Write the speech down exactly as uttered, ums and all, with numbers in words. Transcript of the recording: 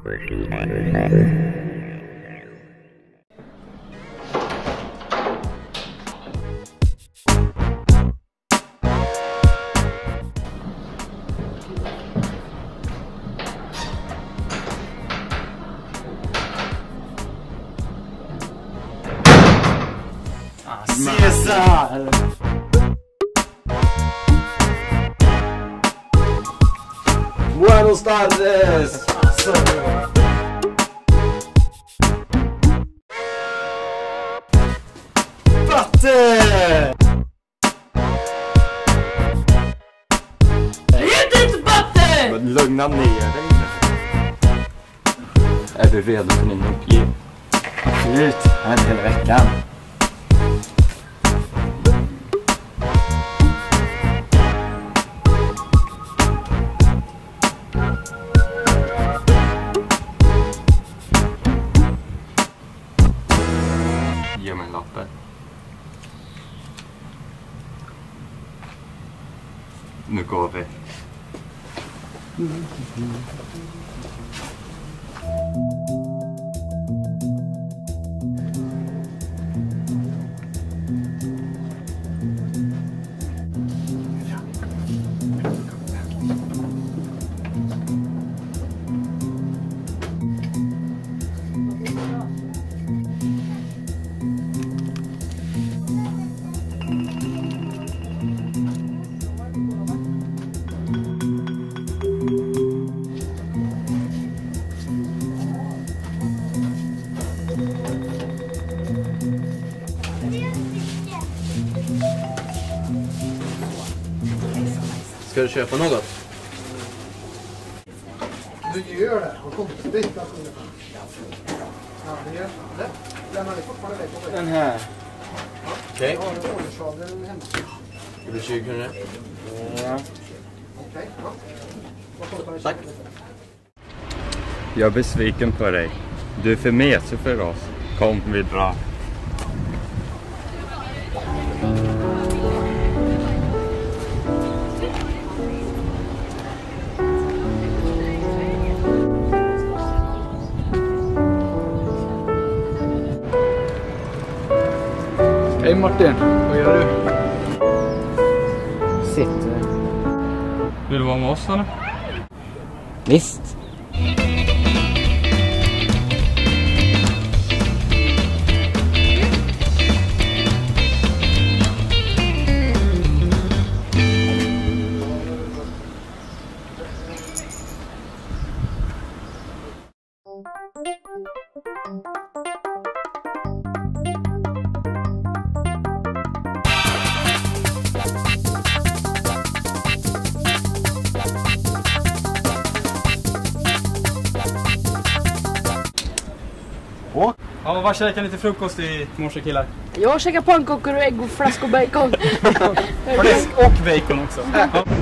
Cesar! Buenos tardes! Patte! Jag heter inte Patte! Men lugna ner dig. Är du redo för din uppgift? Absolut, jag är hela veckan. Ge mig lappen. Nu går vi. Ska du köpa något? Du gör det. Och konstigt. Ja, det gör det. Lämnar det fortfarande väck på Den här. Okej. Okay. Jag har oljesadel hemma. Det blir tjugo kronor. Ja. Okej, ja. Tack. Jag är besviken på dig. Du är för mesig för oss. Kom, vi drar. Hej Martin, vad gör du? Sitter. Vill du vara med oss eller? Visst. Ja, vad käkar ni till frukost i morse killar? Jag käkar pannkakor och ägg och flask och bacon. Fläsk och bacon också. Ja.